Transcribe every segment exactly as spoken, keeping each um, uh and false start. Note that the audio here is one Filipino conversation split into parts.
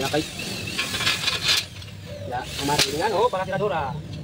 Nakay. Ya, kemarin ini kan, oh, para tiradora.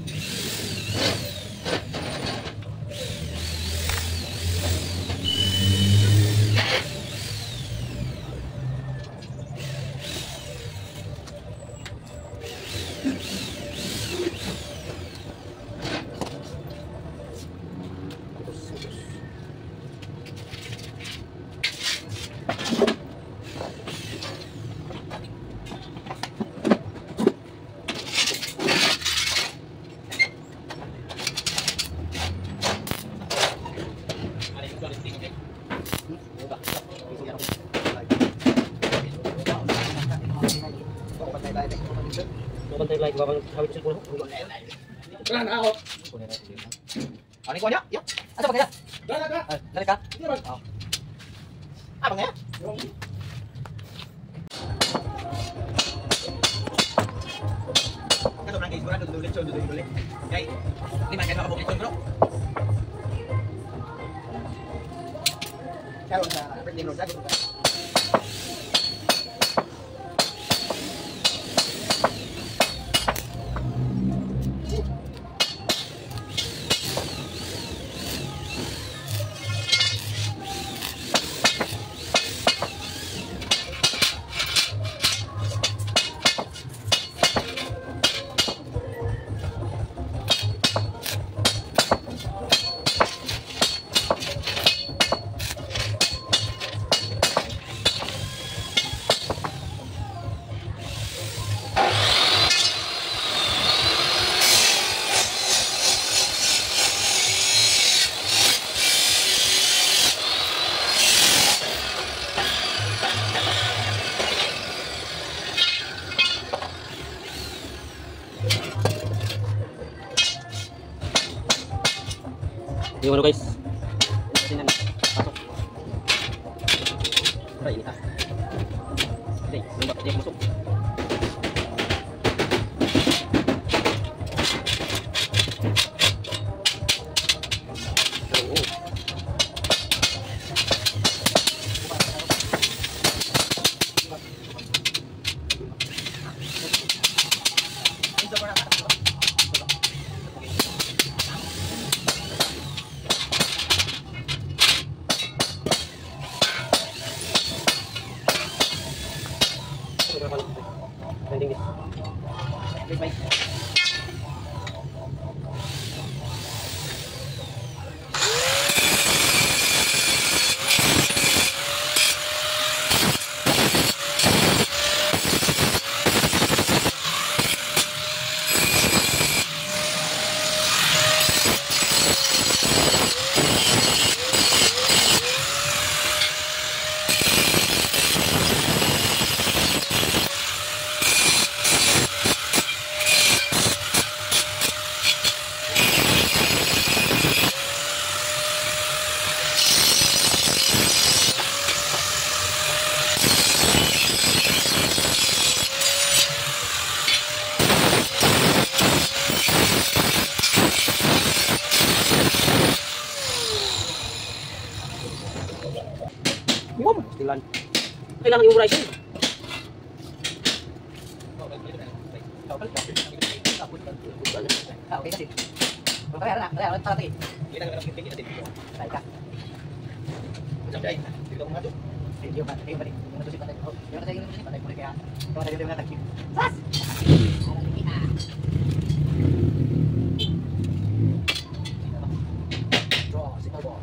Bantay like babang hawit sa puno. Kailan ako? Ano ko niya? Yo. Asa ba kaya? Dala ka. Ah, dali ka. Di ba? Oh. Apa nga? Kaso nang isura do dulit do dulit. Kay lima kay mabukit bro. Kaya sa pwedeng road dito. Yung ano guys, tingnan pasok. Tara ini ah. Oke, lembab dia masuk. Landing dia. Baik baik. Wow, stilan. Kailangan yung rice. Ah, okay kasi. Kung kaya na, kaya para tayo. Kita ka ng tingin natin. Tayo ka. Sampai, dito mo nga to. Video ba? Video ba? Yung natusin pa tayo. Yung natusin pa tayo. Patay mo rin kaya. Yung natusin pa tayo. Sas! Alam kita. Draw, signal ball.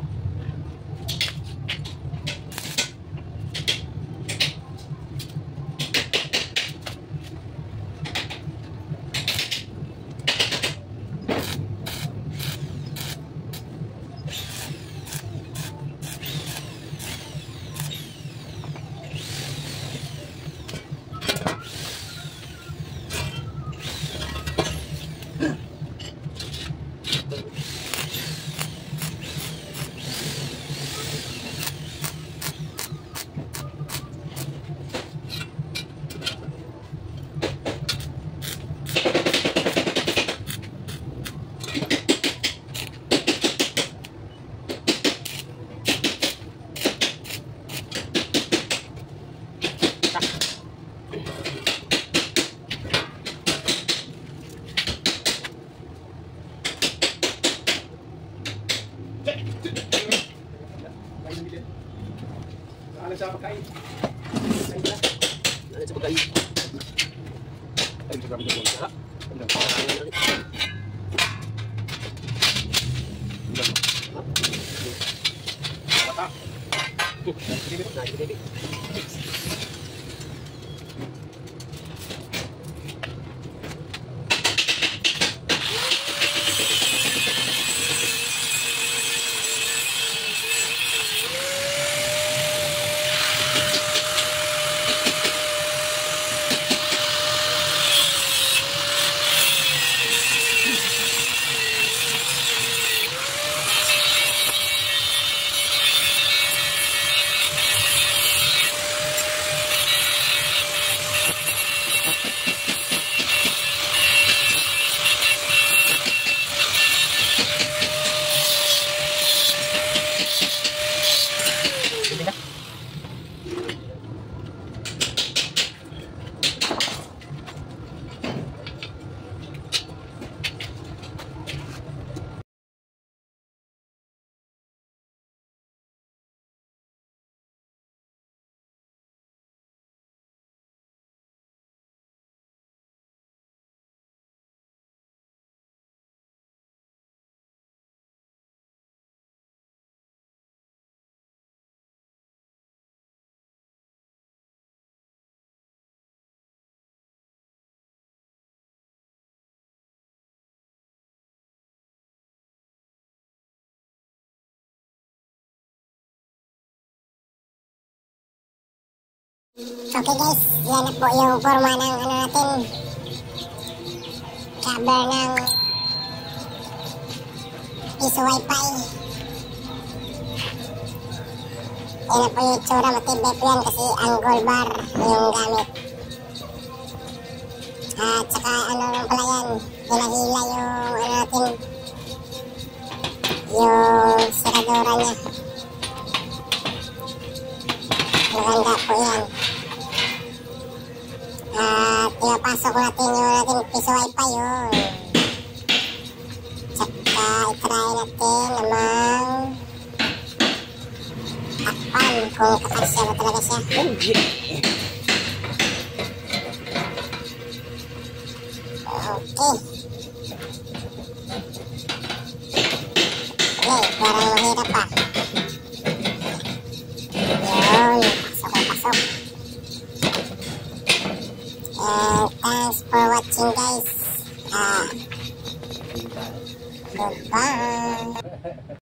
sa pagkain. Ano sa pagkain? Ay, sa grabe ko. Ha? Bata. Nice, baby. Okay guys, yan na po yung forma ng ano natin, cover ng piso wifi. Yan na po yung itsura, matibay po yan kasi angle bar yung gamit. At saka ano lang pala yan, hinahila yung ano natin, yung seradora niya. Maganda po yan. At pinapasok natin yung natin piso wifi yun. Tsaka itry natin namang takpan kung kakasya ba talaga siya. Oh, yeah. Okay. Okay, parang mahirap pa. Yun, pasok na pasok. And thanks for watching guys. Ah, goodbye.